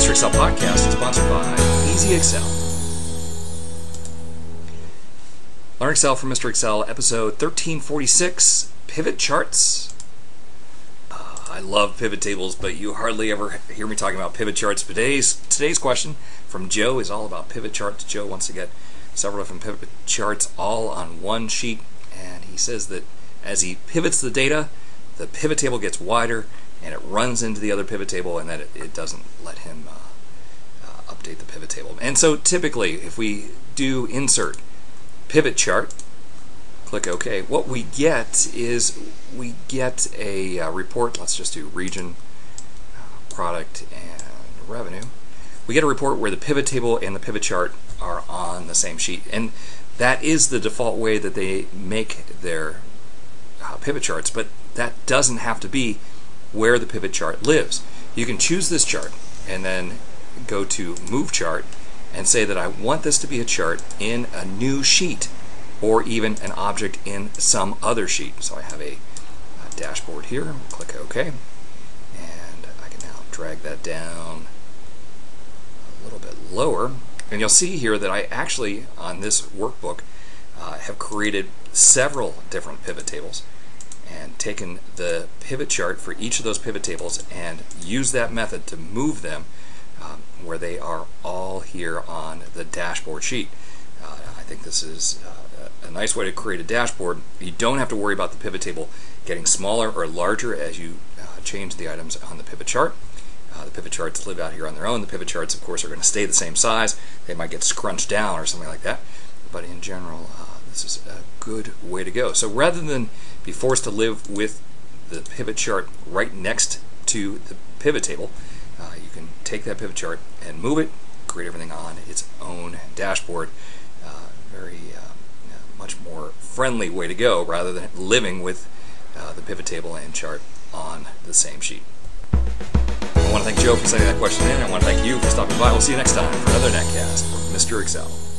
Mr. Excel podcast is sponsored by Easy Excel. Learn Excel from Mr. Excel, episode 1346, Pivot Charts. I love pivot tables, but you hardly ever hear me talking about pivot charts. Today's question from Joe is all about pivot charts. Joe wants to get several different pivot charts all on one sheet, and he says that as he pivots the data, the pivot table gets wider and it runs into the other pivot table, and that it doesn't let him update the pivot table. And so typically, if we do insert pivot chart, click OK, what we get is we get a report. Let's just do region, product, and revenue. We get a report where the pivot table and the pivot chart are on the same sheet, and that is the default way that they make their pivot charts, but that doesn't have to be where the pivot chart lives. You can choose this chart and then go to Move Chart and say that I want this to be a chart in a new sheet or even an object in some other sheet. So I have a dashboard here. Click OK, and I can now drag that down a little bit lower, and you'll see here that I actually, on this workbook, have created several different pivot tables and taken the pivot chart for each of those pivot tables and used that method to move them where they are all here on the dashboard sheet. I think this is a nice way to create a dashboard. You don't have to worry about the pivot table getting smaller or larger as you change the items on the pivot chart. The pivot charts live out here on their own. The pivot charts, of course, are going to stay the same size. They might get scrunched down or something like that, but in general, this is a good way to go. So rather than be forced to live with the pivot chart right next to the pivot table, you can take that pivot chart and move it, create everything on its own dashboard. Very much more friendly way to go rather than living with the pivot table and chart on the same sheet. I want to thank Joe for sending that question in. I want to thank you for stopping by. We'll see you next time for another netcast from Mr. Excel.